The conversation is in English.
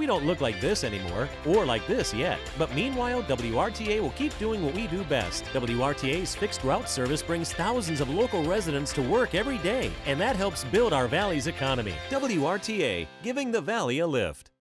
we don't look like this anymore, or like this yet. But meanwhile, WRTA will keep doing what we do best. WRTA's fixed route service brings thousands of local residents to work every day, and that helps build our valley's economy. WRTA, giving the valley a lift.